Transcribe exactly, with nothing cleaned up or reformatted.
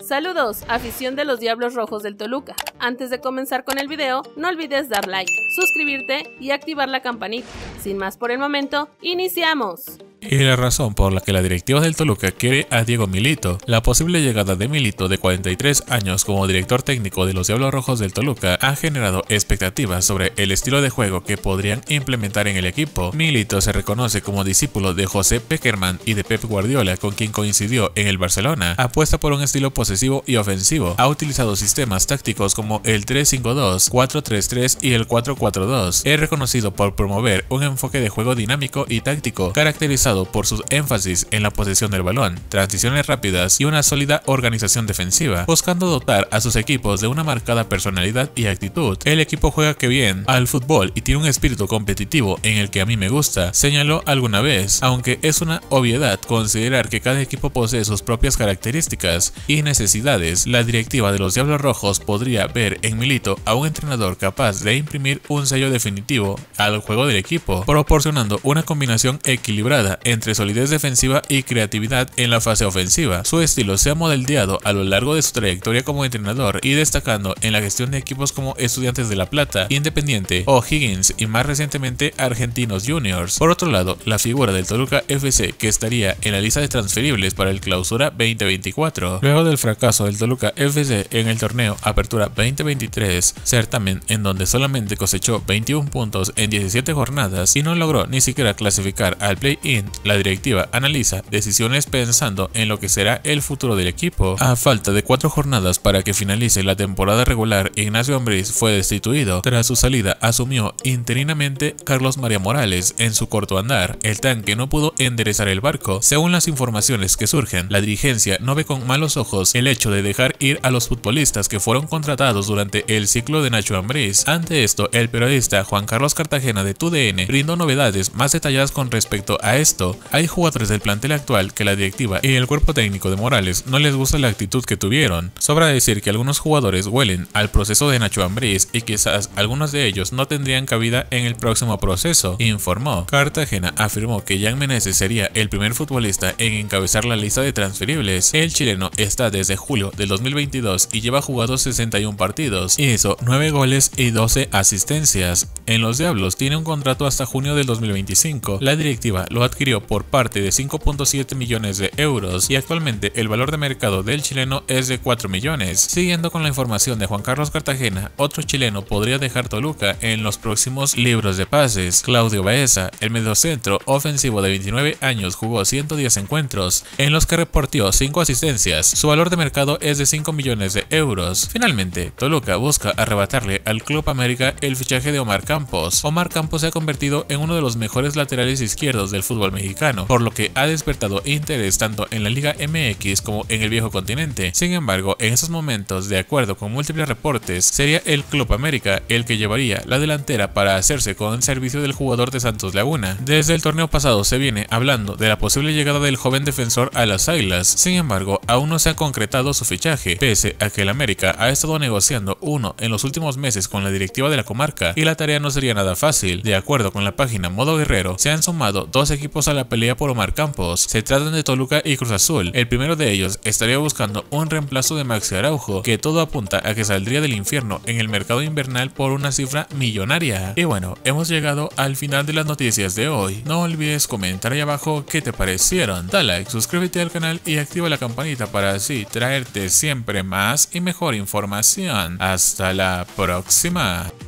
Saludos, afición de los Diablos Rojos del Toluca. Antes de comenzar con el video, no olvides dar like, suscribirte y activar la campanita. Sin más por el momento, ¡iniciamos! Y la razón por la que la directiva del Toluca quiere a Diego Milito, la posible llegada de Milito de cuarenta y tres años como director técnico de los Diablos Rojos del Toluca ha generado expectativas sobre el estilo de juego que podrían implementar en el equipo. Milito se reconoce como discípulo de José Pekerman y de Pep Guardiola, con quien coincidió en el Barcelona. Apuesta por un estilo posesivo y ofensivo. Ha utilizado sistemas tácticos como el tres cinco dos, cuatro tres tres y el cuatro cuatro dos. Es reconocido por promover un enfoque de juego dinámico y táctico, caracterizado por su énfasis en la posesión del balón, transiciones rápidas y una sólida organización defensiva, buscando dotar a sus equipos de una marcada personalidad y actitud. El equipo juega que bien al fútbol y tiene un espíritu competitivo en el que a mí me gusta, señaló alguna vez, aunque es una obviedad considerar que cada equipo posee sus propias características y necesidades. La directiva de los Diablos Rojos podría ver en Milito a un entrenador capaz de imprimir un sello definitivo al juego del equipo, proporcionando una combinación equilibrada entre solidez defensiva y creatividad en la fase ofensiva. Su estilo se ha moldeado a lo largo de su trayectoria como entrenador y destacando en la gestión de equipos como Estudiantes de La Plata, Independiente, O'Higgins y más recientemente Argentinos Juniors. Por otro lado, la figura del Toluca F C, que estaría en la lista de transferibles para el Clausura veinte veinticuatro. Luego del fracaso del Toluca F C en el torneo Apertura veinte veintitrés, certamen en donde solamente cosechó veintiún puntos en diecisiete jornadas y no logró ni siquiera clasificar al play-in, la directiva analiza decisiones pensando en lo que será el futuro del equipo. A falta de cuatro jornadas para que finalice la temporada regular, Ignacio Ambriz fue destituido. Tras su salida, asumió interinamente Carlos María Morales en su corto andar. El tanque no pudo enderezar el barco. Según las informaciones que surgen, la dirigencia no ve con malos ojos el hecho de dejar ir a los futbolistas que fueron contratados durante el ciclo de Nacho Ambriz. Ante esto, el periodista Juan Carlos Cartagena de T U D N brindó novedades más detalladas con respecto a esto. Hay jugadores del plantel actual que la directiva y el cuerpo técnico de Morales no les gusta la actitud que tuvieron. Sobra decir que algunos jugadores huelen al proceso de Nacho Ambriz y quizás algunos de ellos no tendrían cabida en el próximo proceso, informó. Cartagena afirmó que Jan Meneses sería el primer futbolista en encabezar la lista de transferibles. El chileno está desde julio del dos mil veintidós y lleva jugados sesenta y un partidos, hizo nueve goles y doce asistencias. En los Diablos tiene un contrato hasta junio del dos mil veinticinco. La directiva lo adquirió por parte de cinco punto siete millones de euros y actualmente el valor de mercado del chileno es de cuatro millones. Siguiendo con la información de Juan Carlos Cartagena, otro chileno podría dejar Toluca en los próximos libros de pases. Claudio Baeza, el mediocentro ofensivo de veintinueve años, jugó ciento diez encuentros en los que reportó cinco asistencias. Su valor de mercado es de cinco millones de euros. Finalmente, Toluca busca arrebatarle al Club América el fichaje de Omar Campos. Omar Campos se ha convertido en uno de los mejores laterales izquierdos del fútbol mexicano, por lo que ha despertado interés tanto en la Liga M X como en el viejo continente. Sin embargo, en esos momentos, de acuerdo con múltiples reportes, sería el Club América el que llevaría la delantera para hacerse con el servicio del jugador de Santos Laguna. Desde el torneo pasado se viene hablando de la posible llegada del joven defensor a las Águilas. Sin embargo, aún no se ha concretado su fichaje, pese a que el América ha estado negociando uno en los últimos meses con la directiva de la comarca, y la tarea no sería nada fácil. De acuerdo con la página Modo Guerrero, se han sumado dos equipos a la pelea por Omar Campos. Se tratan de Toluca y Cruz Azul. El primero de ellos estaría buscando un reemplazo de Maxi Araujo, que todo apunta a que saldría del infierno en el mercado invernal por una cifra millonaria. Y bueno, hemos llegado al final de las noticias de hoy. No olvides comentar ahí abajo qué te parecieron. Da like, suscríbete al canal y activa la campanita para así traerte siempre más y mejor información. Hasta la próxima.